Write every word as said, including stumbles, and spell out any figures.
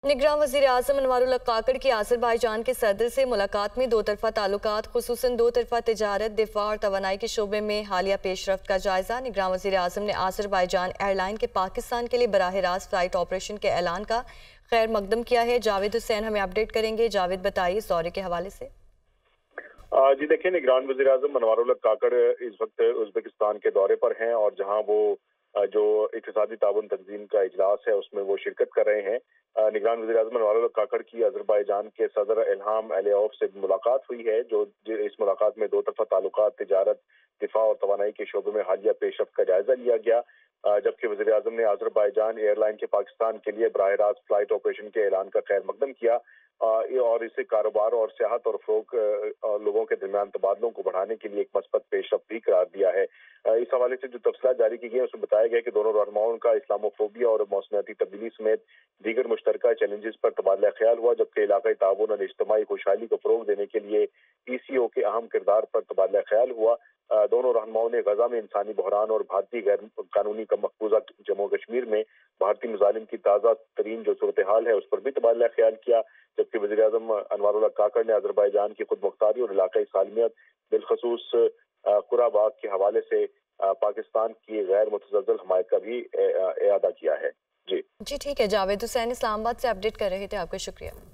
निगरान वज़ीर आज़म अनवारुल हक काकड़ की आज़रबाईजान के सदर से मुलाकात में दो तरफ़ा ताल्लुकात खुसूसन दो तरफ़ा तिजारत, दिफ़ा और तवानाई के शोबे में हालिया पेशरफ्त का जायज़ा। निगरान वज़ीर आज़म ने आज़रबाईजान एयरलाइन के पाकिस्तान के लिए बराह रास्त फ़्लाइट ऑपरेशन के ऐलान का खैर मकदम किया है। जावेद हुसैन हमें अपडेट करेंगे। जावेद, बताइए इस दौरे के हवाले से। जी देखिए, निगरान वज़ीर आज़म अनवारुल हक काकड़ इस वक्त उज़्बेकिस्तान के दौरे पर हैं और जहां वो जो इक़्तिसादी ताउन तंजीम का इजलास है उसमें वो शिरकत कर रहे हैं। निगरान वज़ीर आज़म अनवारुल हक काकड़ की अज़रबाईजान के सदर इल्हाम अलियेव से मुलाकात हुई है। जो इस मुलाकात में दो तरफ़ा ताल्लुकात, तिजारत, दिफा और तवानाई के शोबे में हालिया पेशरफ्त का जायजा लिया गया। जबकि वज़ीर आज़म ने अज़रबाईजान एयरलाइन के पाकिस्तान के लिए बराह रास्त फ्लाइट ऑपरेशन के ऐलान का खैर मकदम किया और इसे कारोबार और सियाहत और फ़रोग़ लोगों के दरमियान तबादलों को बढ़ाने के लिए एक मस्बत पेशरफ्त भी करार दिया है। इस हवाले से जो तफ़सीलात जारी की गई है उसमें बताया गया कि दोनों रहनुमाओं का इस्लामोफोबिया और मौसमियाती तब्दीली समेत दीगर मुश्तरका चैलेंजेस पर तबादला ख्याल हुआ। जबकि इलाकाई ताउन और इज्तिमाई खुशहाली को फ़रोग़ देने के लिए ई सी ओ के अहम किरदार पर तबादला ख्याल हुआ। दोनों रहनुमाओं ने गजा में इंसानी बहरान और भारतीय गैर कानूनी का मकबूजा जम्मू कश्मीर में भारतीय मुजालिम की ताज़ा तरीन जो सूरत हाल है उस पर भी तबादला ख्याल किया। जबकि वज़ीर आज़म अनवारुल हक काकड़ ने अज़रबाईजान की खुद मुख्तारी और इलाकाई सालमियत, बिलखसूस कुराबाग के हवाले से पाकिस्तान की गैर मुतज़लज़ल हमायत का भी एआदा किया है। जी जी ठीक है, जावेद हुसैन इस्लामाबाद से अपडेट कर रहे थे। आपका शुक्रिया।